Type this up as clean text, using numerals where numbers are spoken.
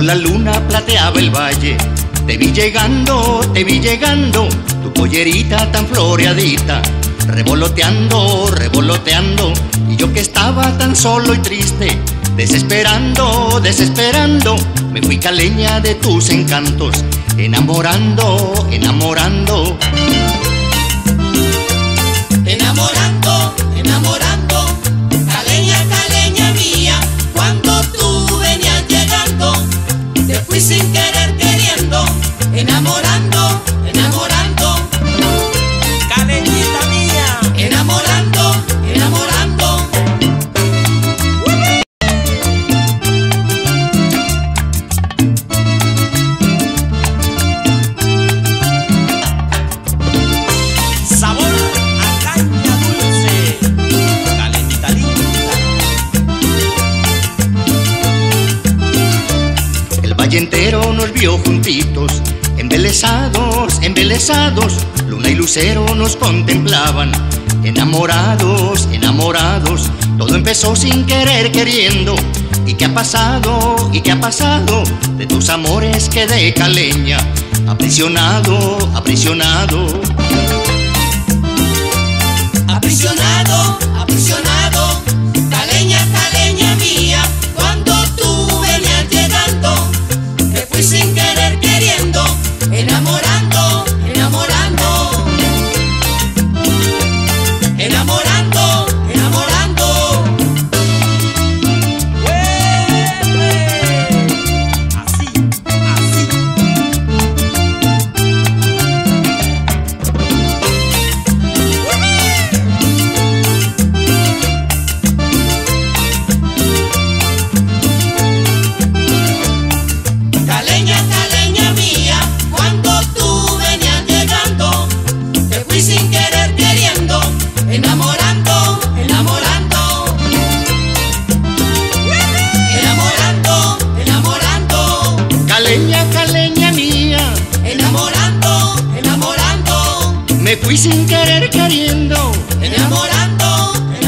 la luna plateaba el valle. Te vi llegando, tu pollerita tan floreadita, revoloteando, revoloteando. Y yo que estaba tan solo y triste, desesperando, desesperando, me fui caleña de tus encantos, enamorando, enamorando. Enamorando, enamorando, caleña, caleña mía, cuando tú venías llegando, te fui sin querer queriendo, enamorando, enamorando. Caleñita mía, enamorando, enamorando. sabor a caña dulce, caleñita linda. El valle entero nos vio juntitos, embelesados, embelesados. Luna y lucero nos contemplaban, enamorados, enamorados. Todo empezó sin querer queriendo. ¿Y qué ha pasado? ¿Y qué ha pasado? De tus amores quedé caleña, aprisionado, aprisionado. Aprisionado, aprisionado, caleña, caleña mía, cuando tú venías llegando, te fui sin querer queriendo, enamorando, enamorando. Enamorando, enamorando. Así, así. Caleña, caleña mía, cuando tú venías llegando, te fui sin querer queriendo, enamorando, enamorando. Enamorando, enamorando. Caleña, caleña mía, Enamorando, enamorando. me fui sin querer queriendo. Enamorando, enamorando.